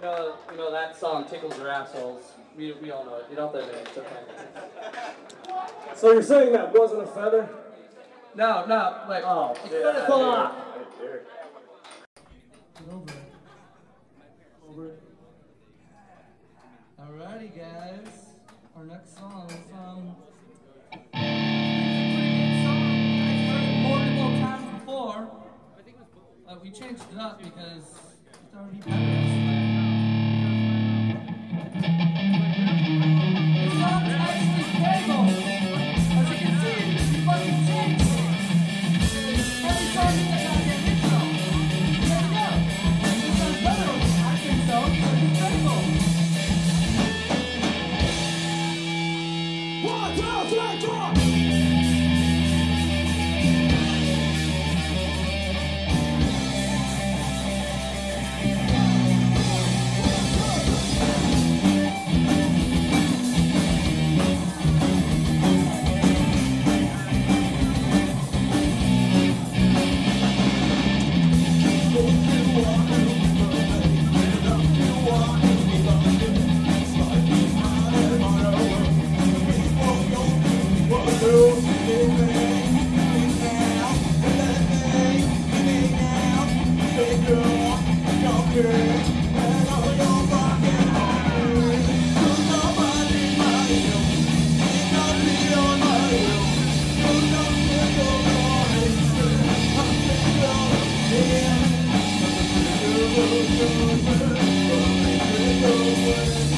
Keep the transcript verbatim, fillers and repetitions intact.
know, you know that song tickles your assholes. We, we all know it. You don't have to admit it. It's okay. So you're saying that wasn't a feather? No, no, like, oh, it's gonna fall off. Over it. Over it. Alrighty, guys. Our next song is um. It's a pretty good song. I've heard it multiple times before, but we changed it up because it's already better. The song is actually Fables. As you can see, we fucking changed it. Every song is a goddamn intro. There we go. This sounds better. I think so. Because it's Fables. One, two, three, four. We'll be right back.